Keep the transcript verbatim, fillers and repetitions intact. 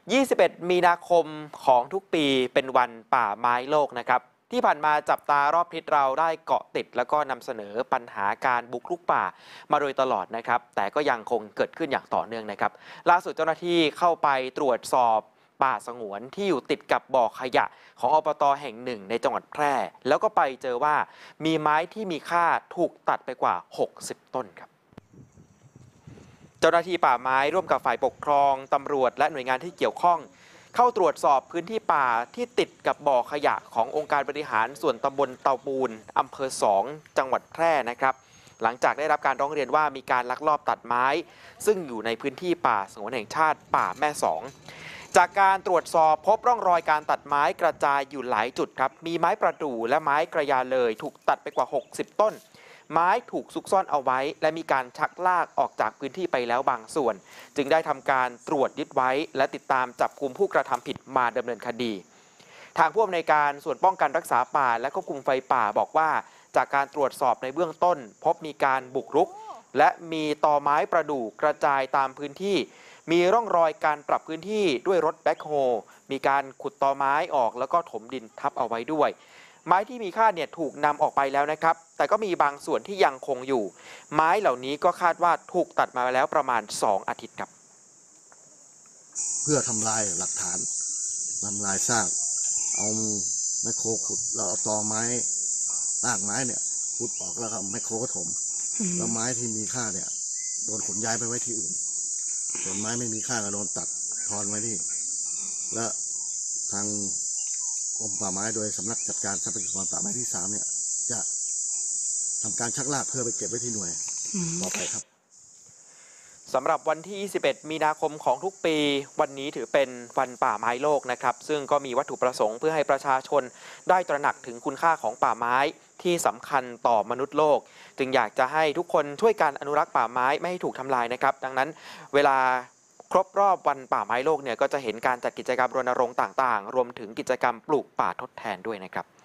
ยี่สิบเอ็ด มีนาคมของทุกปีเป็นวันป่าไม้โลกนะครับที่ผ่านมาจับตารอบทิศเราได้เกาะติดแล้วก็นำเสนอปัญหาการบุกรุกป่ามาโดยตลอดนะครับแต่ก็ยังคงเกิดขึ้นอย่างต่อเนื่องนะครับล่าสุดเจ้าหน้าที่เข้าไปตรวจสอบป่าสงวนที่อยู่ติดกับบ่อขยะของอบต.แห่งหนึ่งในจังหวัดแพร่แล้วก็ไปเจอว่ามีไม้ที่มีค่าถูกตัดไปกว่าหกสิบต้นครับเจ้าหน้าที่ป่าไม้ร่วมกับฝ่ายปกครองตำรวจและหน่วยงานที่เกี่ยวข้องเข้าตรวจสอบพื้นที่ป่าที่ติดกับบ่อขยะขององค์การบริหารส่วนตำบลเตาปูนอำเภอสองจังหวัดแพร่นะครับหลังจากได้รับการร้องเรียนว่ามีการลักลอบตัดไม้ซึ่งอยู่ในพื้นที่ป่าสงวนแห่งชาติป่าแม่สองจากการตรวจสอบพบร่องรอยการตัดไม้กระจายอยู่หลายจุดครับมีไม้ประดู่และไม้กระยาเลยถูกตัดไปกว่าหกสิบต้นไม้ถูกซุกซ่อนเอาไว้และมีการชักลากออกจากพื้นที่ไปแล้วบางส่วนจึงได้ทำการตรวจยึดไว้และติดตามจับกุมผู้กระทำผิดมาดำเนินคดีทางผู้อำนวยการส่วนป้องกันรักษาป่าและควบคุมไฟป่าบอกว่าจากการตรวจสอบในเบื้องต้นพบมีการบุกรุกและมีตอไม้ประดู่กระจายตามพื้นที่มีร่องรอยการปรับพื้นที่ด้วยรถแบ็คโฮมีการขุดตอไม้ออกแล้วก็ถมดินทับเอาไว้ด้วยไม้ที่มีค่าเนี่ยถูกนำออกไปแล้วนะครับแต่ก็มีบางส่วนที่ยังคงอยู่ไม้เหล่านี้ก็คาดว่าถูกตัดมาแล้วประมาณสองอาทิตย์ครับเพื่อทำลายหลักฐานทำลายซากเอาไมโครขุดเราเอาตอไม้รากไม้เนี่ยขุดออกแล้วก็ไมโครก็ถมแล้วไม้ที่มีค่าเนี่ยโดนขนย้ายไปไว้ที่อื่นส่วนไม้ไม่มีค่าก็โดนตัดทอนไว้ที่และทางกรมป่าไม้โดยสำนักจัดการทรัพยากรป่าไม้ที่สามเนี่ยจะทำการชักลากเพื่อไปเก็บไว้ที่หน่วยต่อไปครับสำหรับวันที่ยี่สิบเอ็ด มีนาคมของทุกปีวันนี้ถือเป็นวันป่าไม้โลกนะครับซึ่งก็มีวัตถุประสงค์เพื่อให้ประชาชนได้ตระหนักถึงคุณค่าของป่าไม้ที่สำคัญต่อมนุษย์โลกจึงอยากจะให้ทุกคนช่วยกันอนุรักษ์ป่าไม้ไม่ให้ถูกทำลายนะครับดังนั้นเวลาครบรอบวันป่าไม้โลกเนี่ยก็จะเห็นการจัดกิจกรรมรณรงค์ต่างๆรวมถึงกิจกรรมปลูกป่าทดแทนด้วยนะครับ